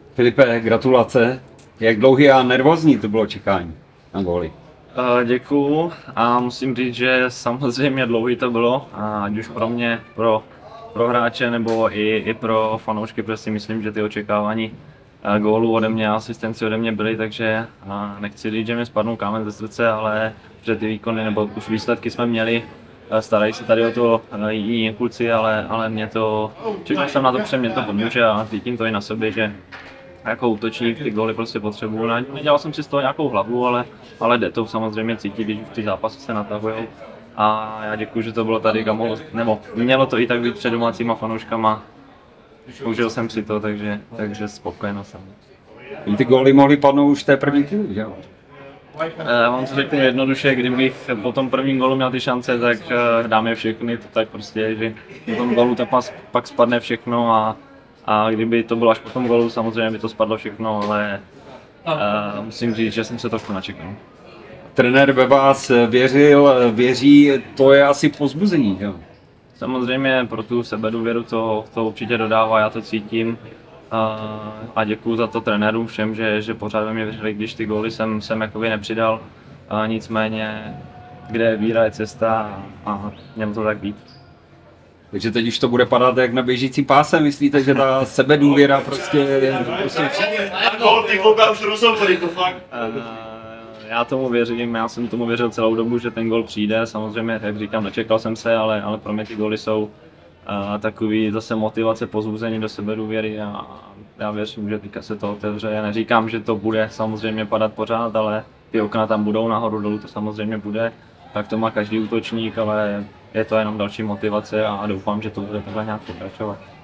Filipe, gratulace. Jak dlouhý a nervózní to bylo čekání na góly? Děkuju a musím říct, že samozřejmě dlouhý to bylo, ať už pro mě, pro hráče nebo i pro fanoušky, protože si myslím, že ty očekávání gólů ode mě a asistenci ode mě byly, takže nechci říct, že mi spadnou kámen ze srdce, ale že ty výkony nebo už výsledky jsme měli, starají se tady o to i kluci, ale mě to, čekal jsem na to, protože mě to pomůže a cítím to i na sobě, že jako útočník ty góly prostě potřebuju. Nedělal jsem si z toho nějakou hlavu, ale jde to samozřejmě cítit, když ty zápasy se natahujou. A já děkuji, že to bylo tady, nebo mělo to i tak být před domácíma fanouškama. Užil jsem si to, takže spokojeno jsem. Ty góly mohly padnout už v té první chvíli, že jo? Já vám to řeknu jednoduše, kdybych po tom prvním gólu měl ty šance, tak dáme všechny, to tak prostě je, že po tom gólu pak spadne všechno a kdyby to bylo až po tom gólu, samozřejmě by to spadlo všechno, ale musím říct, že jsem se trošku načekal. Trenér ve vás věří, to je asi povzbuzení, jo? Samozřejmě pro tu sebedůvěru to určitě dodává, já to cítím a děkuju za to trenérům všem, že pořád ve mě věřili, když ty góly jsem jakoby nepřidal, nicméně kde je víra je cesta a mělo to tak být. Takže teď už to bude padat jak na běžící páse, myslíte, že ta sebedůvěra prostě Gól, ty kluka už rozhovory, to fakt. Já tomu věřím, já jsem tomu věřil celou dobu, že ten gól přijde, samozřejmě, jak říkám, nečekal jsem se, ale pro mě ty góly jsou takový zase motivace, pozbuzení do sebedůvěry a já věřím, že teďka se to otevře. Já neříkám, že to bude samozřejmě padat pořád, ale ty okna tam budou, nahoru dolů to samozřejmě bude, tak to má každý útočník, ale je to jenom další motivace a doufám, že to bude takhle nějak pokračovat.